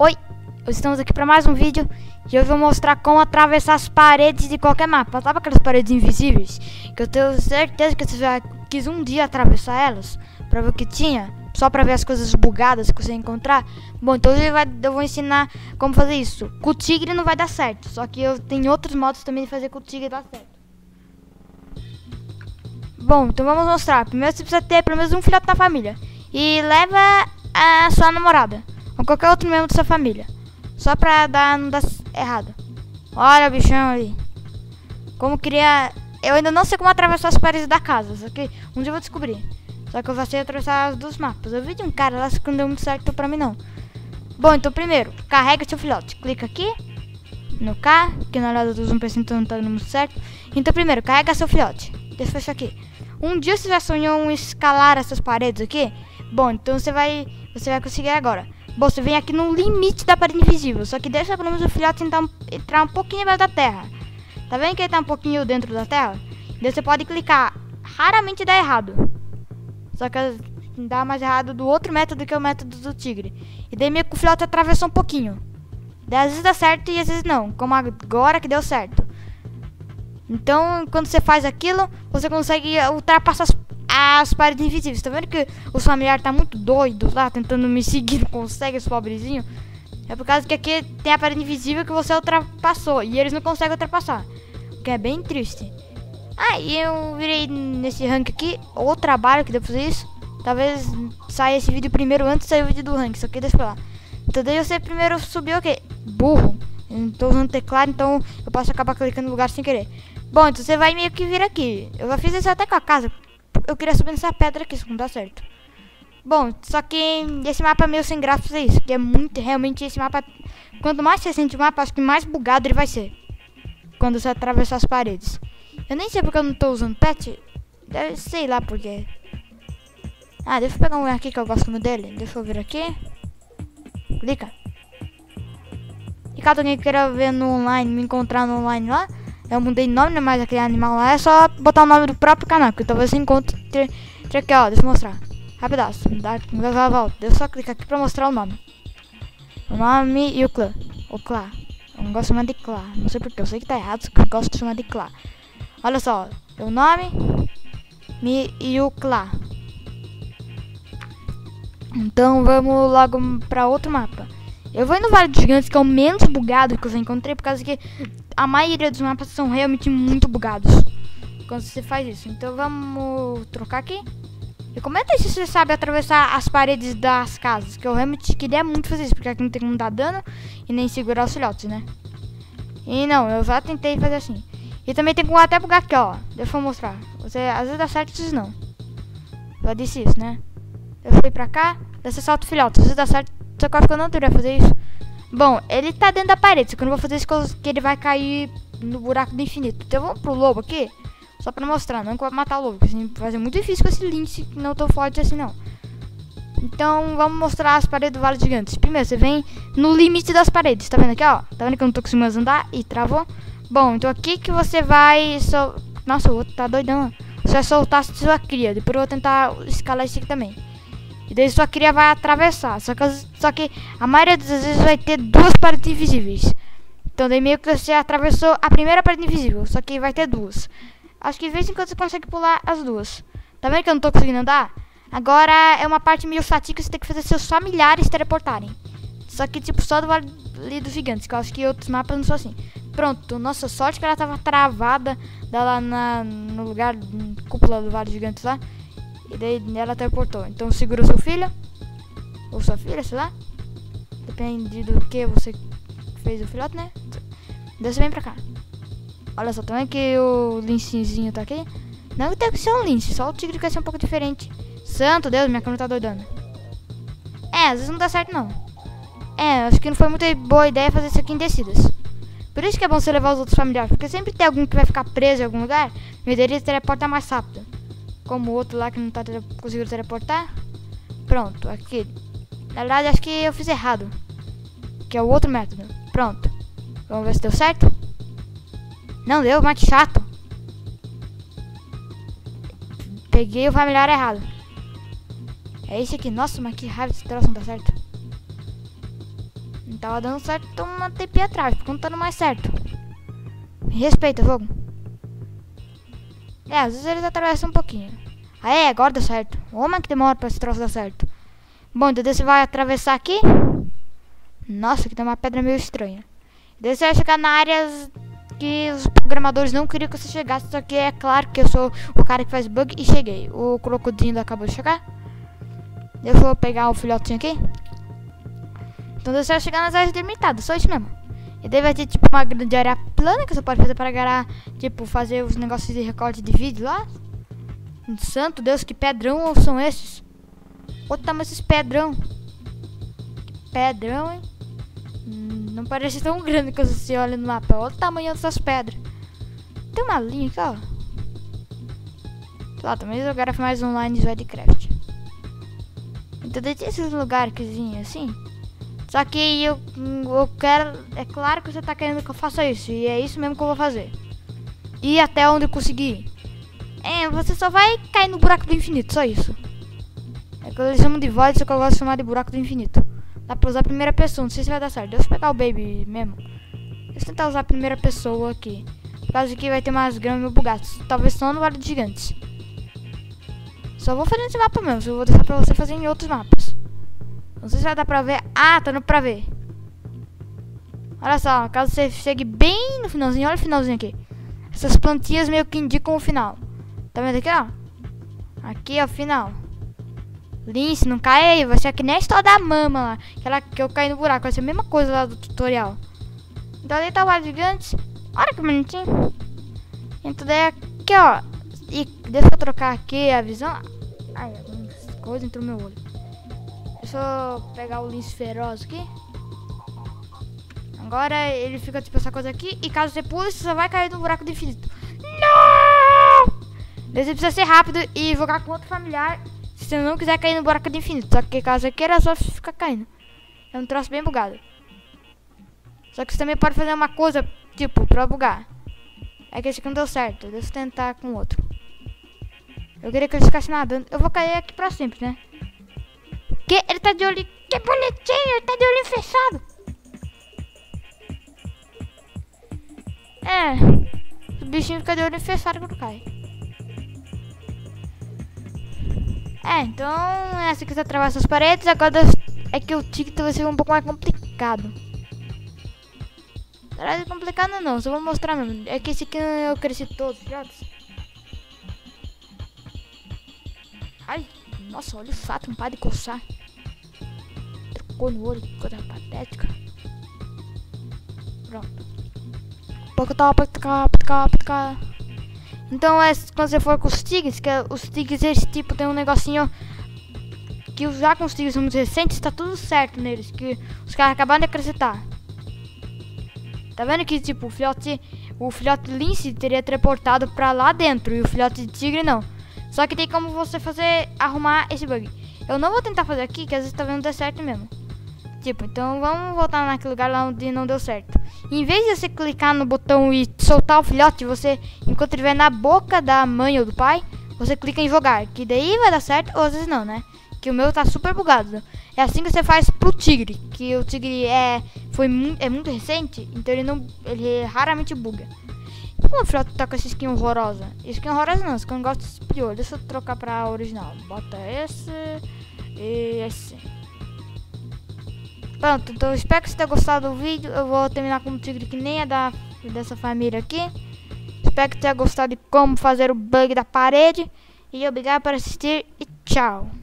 Oi, estamos aqui para mais um vídeo e eu vou mostrar como atravessar as paredes de qualquer mapa. Sabe aquelas paredes invisíveis que eu tenho certeza que você já quis um dia atravessar elas para ver o que tinha, só para ver as coisas bugadas que você encontrar? Bom, então eu vou ensinar como fazer isso. Com o tigre não vai dar certo, só que eu tenho outros modos também de fazer com o tigre dar certo. Bom, então vamos mostrar. Primeiro você precisa ter pelo menos um filhote na família e leva a sua namorada ou qualquer outro membro da sua família, só pra não dar errado. Olha o bichão ali. Como queria... Eu ainda não sei como atravessar as paredes da casa, só que um dia eu vou descobrir. Só que eu vou sei atravessar os dos mapas. Eu vi de um cara lá que não deu muito certo pra mim não. Bom, então primeiro, carrega seu filhote. Clica aqui no K, que na hora do zoom então não tá dando muito certo. Então primeiro, carrega seu filhote. Deixa eu fechar aqui. Um dia você já sonhou em escalar essas paredes aqui? Bom, então você vai conseguir agora. Bom, você vem aqui no limite da parede invisível, só que deixa pelo menos o filhote entrar um pouquinho embaixo da terra. Tá vendo que ele tá um pouquinho dentro da terra? Daí você pode clicar. Raramente dá errado. Só que dá mais errado do outro método que é o método do tigre. E daí meio que o filhote atravessou um pouquinho. Daí às vezes dá certo e às vezes não, como agora que deu certo. Então, quando você faz aquilo, você consegue ultrapassar as paredes invisíveis. Tá vendo que o familiar tá muito doido lá, tentando me seguir, não consegue, esse pobrezinho? É por causa que aqui tem a parede invisível que você ultrapassou e eles não conseguem ultrapassar, o que é bem triste. Ah, e eu virei nesse rank aqui, ou trabalho que deu pra fazer isso. Talvez saia esse vídeo primeiro antes de sair o vídeo do rank, só que deixa pra lá. Então daí você primeiro subiu o quê? Burro. Eu não tô usando teclado, então eu posso acabar clicando no lugar sem querer. Bom, então você vai meio que vir aqui. Eu já fiz isso até com a casa. Eu queria subir nessa pedra aqui, isso não dá certo. Bom, só que esse mapa é meio sem graça fazer isso. Que é muito, realmente esse mapa... Quanto mais você sente o mapa, acho que mais bugado ele vai ser. Quando você atravessar as paredes. Eu nem sei porque eu não tô usando pet. Deve, sei lá porque. Ah, deixa eu pegar um aqui que eu gosto muito dele. Deixa eu vir aqui. Clica. E caso alguém queira ver no online, me encontrar no online lá, eu mudei nome, mas aquele animal lá é só botar o nome do próprio canal, que talvez você encontre aqui, ó, deixa eu mostrar. Rapidaço, dá volta. Deixa eu só clicar aqui pra mostrar o nome. O nome e o clã. O clã. Eu não gosto de chamar de clã. Não sei porque, eu sei que tá errado, só que eu gosto de chamar de clã. Olha só, o nome e o clã. Então vamos logo pra outro mapa. Eu vou ir no Vale dos Gigantes, que é o menos bugado que eu já encontrei, por causa que a maioria dos mapas são realmente muito bugados quando você faz isso. Então vamos trocar aqui. E comenta aí se você sabe atravessar as paredes das casas, que eu realmente queria muito fazer isso, porque aqui não tem como dar dano e nem segurar os filhotes, né? E não, eu já tentei fazer assim. E também tem como até bugar aqui, ó. Deixa eu mostrar. Você, às vezes dá certo, às vezes não. Já disse isso, né? Eu fui pra cá, daí você salta o filhote. Às vezes dá certo, só que eu acho que eu não deveria fazer isso. Bom, ele tá dentro da parede, só que eu não vou fazer isso que ele vai cair no buraco do infinito. Então vamos pro lobo aqui, só pra mostrar, não que eu vou matar o lobo, porque assim, vai ser muito difícil com esse lince, que não tão forte assim não. Então vamos mostrar as paredes do Vale dos Gigantes. Primeiro você vem no limite das paredes, tá vendo aqui, ó? Tá vendo que eu não tô conseguindo mais andar? E travou. Bom, então aqui que você vai... Nossa, o outro tá doidão. Você vai soltar sua cria, depois eu vou tentar escalar esse aqui também. E daí sua cria vai atravessar. Só que a maioria das vezes vai ter duas paredes invisíveis. Então daí meio que você atravessou a primeira parede invisível. Só que vai ter duas. Acho que de vez em quando você consegue pular as duas. Tá vendo que eu não tô conseguindo andar? Agora é uma parte meio chatinha que você tem que fazer seus familiares teleportarem. Só que tipo só do Vale dos Gigantes. Que eu acho que outros mapas não são assim. Pronto, nossa sorte que ela tava travada lá no lugar, cúpula do Vale dos Gigantes lá. E daí ela teleportou. Então segura o seu filho. Ou sua filha, sei lá. Depende do que você fez o filhote, né? Daí você vem pra cá. Olha só, também que o lincezinho tá aqui. Não que tem que ser um lince, só o tigre que vai ser um pouco diferente. Santo Deus, minha câmera tá doidando. É, às vezes não dá certo não. É, acho que não foi muito boa ideia fazer isso aqui em descidas. Por isso que é bom você levar os outros familiares. Porque sempre tem algum que vai ficar preso em algum lugar. E daí ele teleporta mais rápido. Como o outro lá que não tá conseguindo teleportar. Pronto, aqui. Na verdade, acho que eu fiz errado. Que é o outro método. Pronto. Vamos ver se deu certo. Não deu, mas que chato. Peguei o familiar errado. É esse aqui. Nossa, mas que raiva desse troço não dá certo. Não tava dando certo, então mantei pé atrás, porque não tá dando mais certo. Me respeita, fogo. Às vezes eles atravessam um pouquinho. Aê, agora deu certo. Ô, mas que demora pra esse troço dar certo. Bom, então você vai atravessar aqui. Nossa, aqui tem uma pedra meio estranha. Daí você vai chegar na área que os programadores não queriam que você chegasse. Só que é claro que eu sou o cara que faz bug e cheguei. O crocodilo acabou de chegar. Eu vou pegar o filhotinho aqui. Então você vai chegar nas áreas delimitadas, só isso mesmo. E daí vai ter tipo uma grande área plana que você pode fazer para ganhar, tipo, fazer os negócios de recorte de vídeo lá. Santo Deus, que pedrão são esses? Olha o tamanho desses pedrão. Que pedrão, hein? Não parece tão grande quando você olha no mapa. Olha o tamanho dessas pedras. Tem uma linha aqui, ó. Lá, também jogar mais online de Minecraft. Então tem esses lugares assim. Só que eu quero... É claro que você tá querendo que eu faça isso. E é isso mesmo que eu vou fazer. E até onde eu conseguir. Você só vai cair no buraco do infinito, só isso. É que eles chamam de void, só que eu gosto de chamar de buraco do infinito. Dá pra usar a primeira pessoa, não sei se vai dar certo. Deixa eu pegar o baby mesmo. Deixa eu tentar usar a primeira pessoa aqui. Por causa que vai ter umas gramas meio bugadas. Talvez só no Vale dos Gigantes. Só vou fazer nesse mapa mesmo. Eu vou deixar pra você fazer em outros mapas. Não sei se vai dar pra ver. Ah, tá dando pra ver. Olha só, caso você chegue bem no finalzinho. Olha o finalzinho aqui. Essas plantinhas meio que indicam o final. Tá vendo aqui, ó? Aqui é o final. Lince, não cai aí. Vai ser que nem a história da mama lá. Aquela que eu caí no buraco. Vai ser a mesma coisa lá do tutorial. Então ali tá o Vale Gigante. Olha que bonitinho. Então daí aqui, ó. E deixa eu trocar aqui a visão. Ai, algumas coisas entrou no meu olho. Deixa eu pegar o lince feroz aqui. Agora ele fica tipo essa coisa aqui. E caso você pule, você só vai cair no buraco do infinito. Não! Daí você precisa ser rápido e jogar com outro familiar. Se você não quiser cair no buraco do infinito. Só que caso você queira, só ficar caindo. É um troço bem bugado. Só que você também pode fazer uma coisa, tipo, pra bugar. É que esse aqui não deu certo. Deixa eu tentar com outro. Eu queria que ele ficasse nadando. Eu vou cair aqui pra sempre, né? Que? Ele tá de olho... Que bonitinho! Ele tá de olho fechado. O bichinho fica de olho fechado quando cai. Então... Essa aqui você atravessa as paredes. Agora é que o tigre vai ser um pouco mais complicado. Não é complicado não, só vou mostrar mesmo. É que esse aqui eu cresci todos, filhotes. Ai, nossa, olha o fato, não para de coçar. Trocou no olho, que coisa patética. Pronto. Então quando você for com os tigres, que os tigres esse tipo tem um negocinho que usar com os tigres muito recentes, tá tudo certo neles, que os caras acabaram de acrescentar. Tá vendo que tipo o filhote lince teria teleportado pra lá dentro e o filhote de tigre não. Só que tem como você arrumar esse bug. Eu não vou tentar fazer aqui, que às vezes tá vendo dar certo mesmo. Tipo, então vamos voltar naquele lugar lá onde não deu certo. Em vez de você clicar no botão e soltar o filhote, você, enquanto ele estiver na boca da mãe ou do pai, você clica em jogar, que daí vai dar certo, ou às vezes não, né? Que o meu tá super bugado. É assim que você faz pro tigre, que o tigre é muito recente, então ele raramente buga. Como o filhote tá com essa skin horrorosa? Skin horrorosa não, skin eu gosto desse pior. Deixa eu trocar pra original. Bota esse e esse. Pronto, então espero que você tenha gostado do vídeo. Eu vou terminar com um tigre que nem é dessa família aqui. Espero que tenha gostado de como fazer o bug da parede. E obrigado por assistir e tchau.